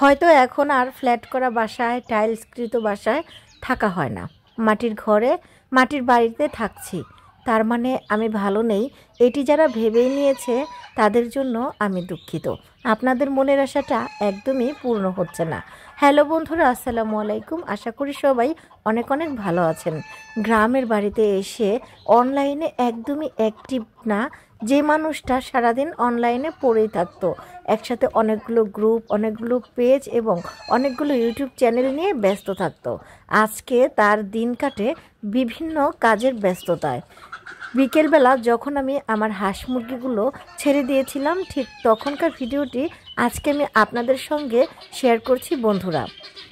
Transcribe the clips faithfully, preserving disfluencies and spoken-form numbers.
হয়তো এখন আর ফ্ল্যাট করা বাসায় টাইলসকৃত বাসায় থাকা হয় না, মাটির ঘরে মাটির বাড়িতে থাকছি। তার মানে আমি ভালো নেই, এটি যারা ভেবেই নিয়েছে তাদের জন্য আমি দুঃখিত। আপনাদের মনের আশাটা একদমই পূর্ণ হচ্ছে না। হ্যালো বন্ধুরা, আসসালামু আলাইকুম। আশা করি সবাই অনেক অনেক ভালো আছেন। গ্রামের বাড়িতে এসে অনলাইনে একদমই অ্যাক্টিভ না যে মানুষটা সারাদিন অনলাইনে পড়েই থাকতো, একসাথে অনেকগুলো গ্রুপ, অনেকগুলো পেজ এবং অনেকগুলো ইউটিউব চ্যানেল নিয়ে ব্যস্ত থাকতো, আজকে তার দিন কাটে বিভিন্ন কাজের ব্যস্ততায়। বিকেলবেলা যখন আমি আমার হাঁস মুরগিগুলো ছেড়ে দিয়েছিলাম, ঠিক তখনকার ভিডিওটি আজকে আমি আপনাদের সঙ্গে শেয়ার করছি। বন্ধুরা,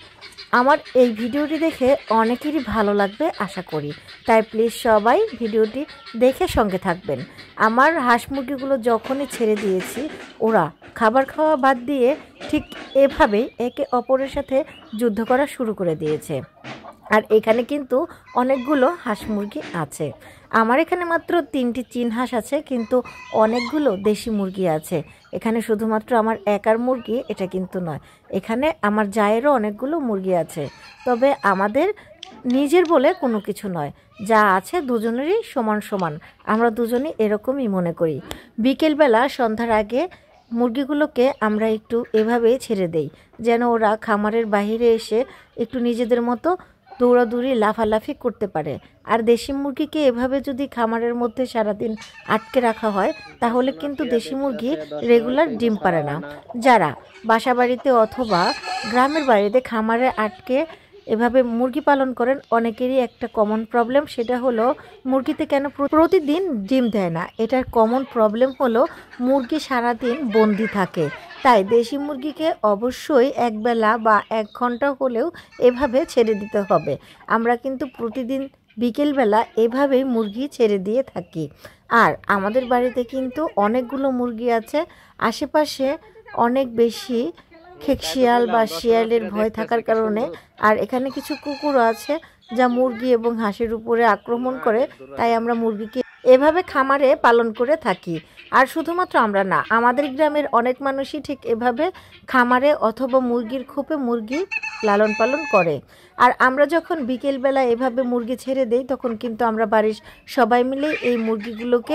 আমার এই ভিডিওটি দেখে অনেকেরই ভালো লাগবে আশা করি, তাই প্লিজ সবাই ভিডিওটি দেখে সঙ্গে থাকবেন। আমার হাঁস মুরগিগুলো যখনই ছেড়ে দিয়েছি, ওরা খাবার খাওয়া বাদ দিয়ে ঠিক এভাবেই একে অপরের সাথে যুদ্ধ করা শুরু করে দিয়েছে। আর এখানে কিন্তু অনেকগুলো হাঁস মুরগি আছে। আমার এখানে মাত্র তিনটি চীন হাঁস আছে, কিন্তু অনেকগুলো দেশি মুরগি আছে। এখানে শুধুমাত্র আমার একার মুরগি এটা কিন্তু নয়, এখানে আমার জায়েরও অনেকগুলো মুরগি আছে। তবে আমাদের নিজের বলে কোনো কিছু নয়, যা আছে দুজনেরই সমান সমান, আমরা দুজনই এরকমই মনে করি। বিকেলবেলা সন্ধ্যার আগে মুরগিগুলোকে আমরা একটু এভাবেই ছেড়ে দেই, যেন ওরা খামারের বাইরে এসে একটু নিজেদের মতো দৌড়াদৌড়ি লাফালাফি করতে পারে। আর দেশি মুরগিকে এভাবে যদি খামারের মধ্যে সারাদিন আটকে রাখা হয়, তাহলে কিন্তু দেশি মুরগি রেগুলার ডিম পারে না। যারা বাসা বাড়িতে অথবা গ্রামের বাড়িতে খামারে আটকে এভাবে মুরগি পালন করেন, অনেকেরই একটা কমন প্রবলেম, সেটা হলো মুরগিতে কেন প্রতিদিন ডিম দেয় না। এটার কমন প্রবলেম হলো মুরগি সারাদিন বন্দি থাকে। তাই দেশি মুরগিকে অবশ্যই একবেলা বা এক ঘন্টা হলেও এভাবে ছেড়ে দিতে হবে। আমরা কিন্তু প্রতিদিন বিকেলবেলা এভাবেই মুরগি ছেড়ে দিয়ে থাকি। আর আমাদের বাড়িতে কিন্তু অনেকগুলো মুরগি আছে, আশেপাশে অনেক বেশি খেকশিয়াল বা শিয়ালের ভয় থাকার কারণে, আর এখানে কিছু কুকুরও আছে যা মুরগি এবং হাঁসের উপরে আক্রমণ করে, তাই আমরা মুরগিকে এভাবে খামারে পালন করে থাকি। আর শুধুমাত্র আমরা না, আমাদের গ্রামের অনেক মানুষই ঠিক এভাবে খামারে অথবা মুরগির খোপে মুরগি লালন পালন করে। আর আমরা যখন বিকেলবেলা এভাবে মুরগি ছেড়ে দেই, তখন কিন্তু আমরা বাড়ির সবাই মিলে এই মুরগিগুলোকে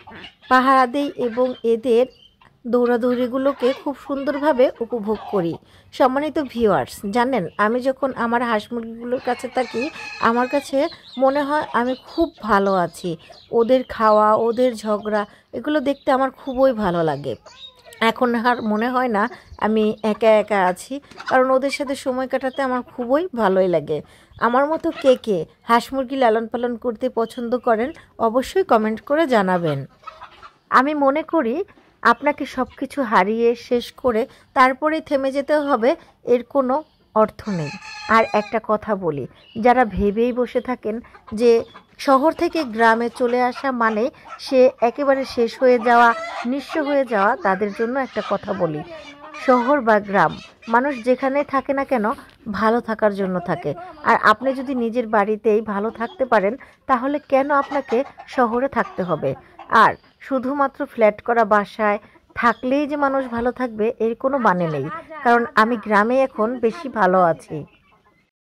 পাহারা দেই এবং এদের দৌড়াদৌড়িগুলোকে খুব সুন্দরভাবে উপভোগ করি। সম্মানিত ভিউয়ার্স, জানেন আমি যখন আমার হাঁস মুরগিগুলোর কাছে থাকি, আমার কাছে মনে হয় আমি খুব ভালো আছি। ওদের খাওয়া, ওদের ঝগড়া, এগুলো দেখতে আমার খুবই ভালো লাগে। এখন আর মনে হয় না আমি একা একা আছি, কারণ ওদের সাথে সময় কাটাতে আমার খুবই ভালোই লাগে। আমার মতো কে কে হাঁস মুরগি লালন পালন করতে পছন্দ করেন অবশ্যই কমেন্ট করে জানাবেন। আমি মনে করি আপনাকে সব কিছু হারিয়ে শেষ করে তারপরে থেমে যেতে হবে, এর কোনো অর্থ নেই। আর একটা কথা বলি, যারা ভেবেই বসে থাকেন যে শহর থেকে গ্রামে চলে আসা মানে সে একেবারে শেষ হয়ে যাওয়া, নিঃস্ব হয়ে যাওয়া, তাদের জন্য একটা কথা বলি, শহর বা গ্রাম মানুষ যেখানে থাকে না কেন ভালো থাকার জন্য থাকে। আর আপনি যদি নিজের বাড়িতেই ভালো থাকতে পারেন, তাহলে কেন আপনাকে শহরে থাকতে হবে? আর শুধুমাত্র ফ্ল্যাট করা বাসায় থাকলেই যে মানুষ ভালো থাকবে এর কোনো মানে নেই, কারণ আমি গ্রামে এখন বেশি ভালো আছি।